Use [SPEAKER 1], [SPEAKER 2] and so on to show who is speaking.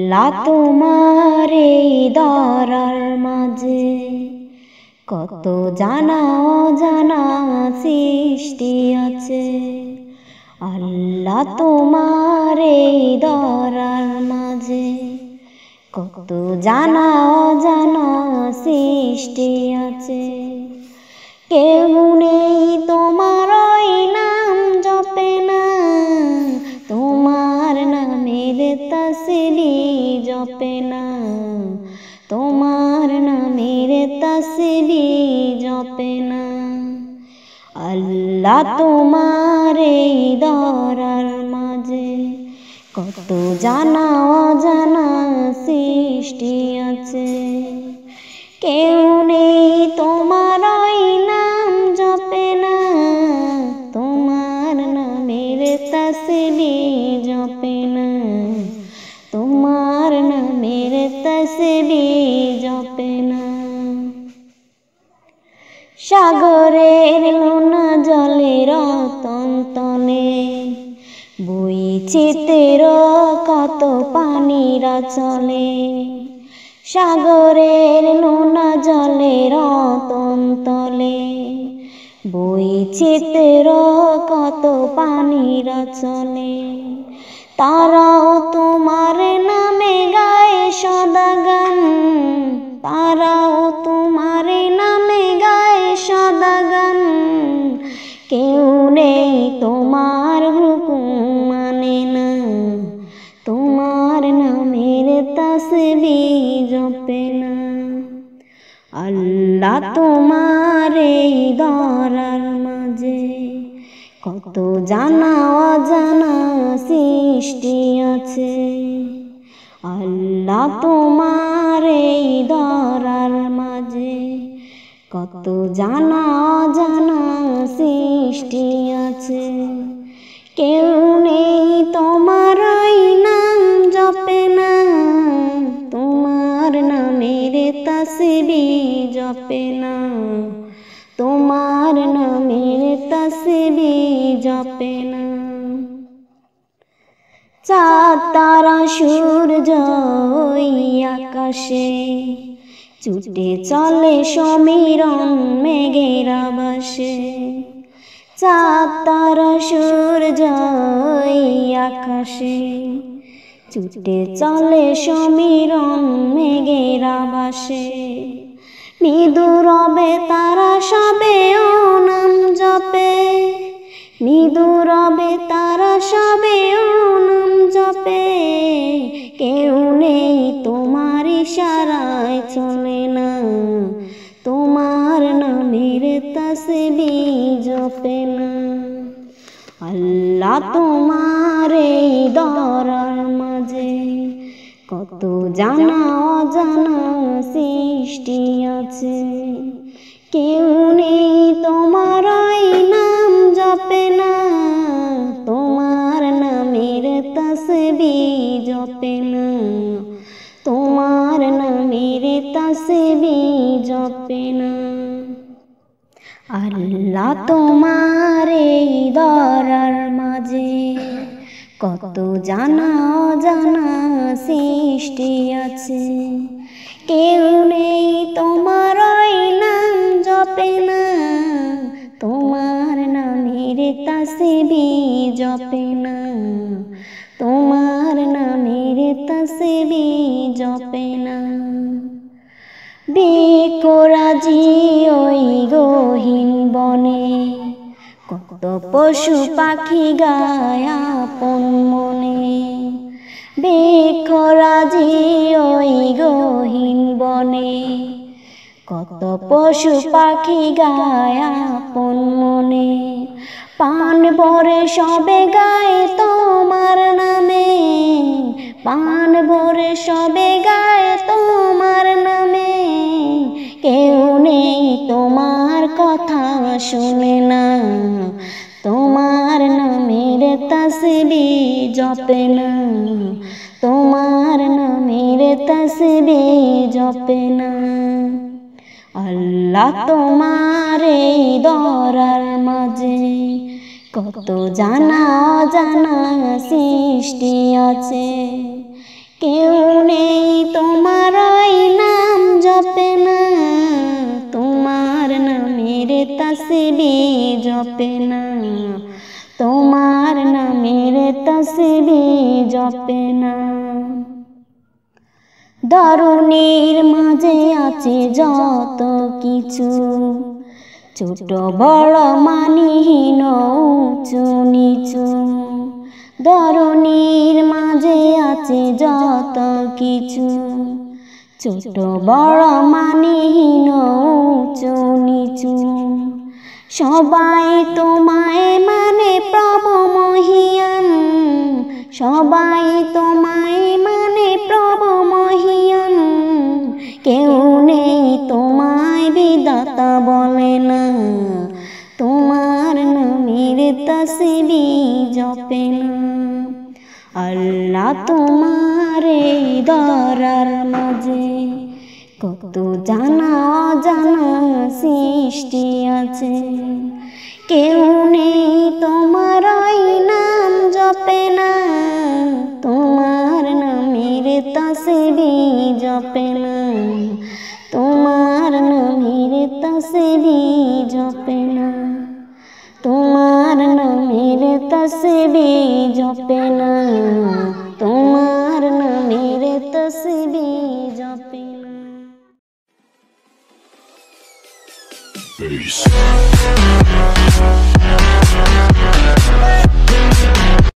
[SPEAKER 1] আল্লাহ তোমার এই দরার মাঝে কত জানা অজানা সৃষ্টি আছে। আল্লাহ তোমার এই দরার মাঝে কত জানা অজানা সৃষ্টি আছে। কেউ নেই তোমার ওই নাম জপে না, তোমার নামের তাসবিহ জপে না, তোমার নামের তাসবিহ জপে না। আল্লাহ তোমার এই দরার মাঝে কত জানা অজানা সৃষ্টি আছে। কেউ নেই তোমার ওই নাম জপে না, তোমার নামের তাসবিহ জপে না, তোমার নামের তাসবিহ জপে না। সাগরের লোনা জলের তন্তনে বইছে তের কত পানিরা চলে। সাগরের লোনা জলের তন্তলে বইছে তের কত পানিরা চলে। তারাও তোমার নামে গায়ে সদা গান, তারাও তোমার নামে গায়ে সদা গান। কেউ নেই তোমার হুকুম মানে না, তোমার নামের তাসবিহ জপে না। আল্লাহ তোমার এই দরার মাঝে কত জানা অজানা সৃষ্টি আছে। আল্লাহ তোমার এই দরার মাঝে কত জানা অজানা সৃষ্টি আছে। কেউ নেই তোমার ওই নাম জপে না, তোমার নামের তাসবিহ জপে না, তোমার নামের তাসবিহ জপে না। চাঁদ তারা সূর্য ওই আকাশে ছুটে চলে সমীরণ মেঘের আবাসে। চাঁদ তারা সূর্য ওই আকাশে ছুটে চলে সমীরণ মেঘের আবাসে। মৃদু রবে তারা সবে ও নাম জপে, মৃদু রবে তারা সবে ও নাম জপে। কেউ নেই তোমার ইশারায় চলে না, তোমার নামের তাসবিহ জপে না। আল্লাহ তোমার এই দরার মাঝে কত জানা অজানা সৃষ্টি আছে। কেউ নেই তোমার ওই নাম জপে না, তোমার নামের তাসবিহ জপে না, তোমার নামের তাসবিহ জপে না। আল্লাহ তোমার এই দরার মাঝে কত জানা অজানা সৃষ্টি আছে। কেউ নেই তোমার ওই নাম জপে না, তোমার নামের তাসবিহ জপে না, তোমার নামের তাসবিহ জপে না। বৃক্ষরাজি ওই গহীন বনে কত পশু পাখি গায় আপন মনে। বৃক্ষরাজি ওই গহীন বনে কত পশু পাখি গায় আপন মনে। পান ভরে সবে গায়ে তোমার নামে, পান ভরে সবে গায়ে তোমার নামে। কেউ নেই তোমার কথা শুনে না, তোমার নামের তাসবিহ জপে না, তোমার নামের তাসবিহ জপে না। আল্লাহ তোমার এই দরার মাঝে কত জানা অজানা সৃষ্টি আছে। কেউ নেই তোমার ওই নাম জপে না, তোমার নামের তাসবিহ জপে না, তোমার নামের তাসবিহ জপে না। ধরণীর মাঝে আছে যত কিছু, ছোট বড় মানহীন উঁচু নিচু। ধরণীর মাঝে আছে যত কিছু, ছোট বড় মানহীন উঁচু নিচু। সবাই তোমায় মানে প্রভু মহিয়ান, সবাই তোমায় মানে প্রভু মহিয়ান। কেউ নেই তোমায় বিধাতা বলে না, তোমার নামের তাসবিহ জপে না। আল্লাহ তোমার এই ধরার মাঝে কত জানা অজানা সৃষ্টি আছে। কেউ নেই তোমার ওই নাম জপে না, তোমার নামের তাসবিহ জপে না, তোমার নামের তাসবিহ জপে না, তোমার নামের তাসবিহ জপে না, তোমার নামের তাসবিহ জপে না।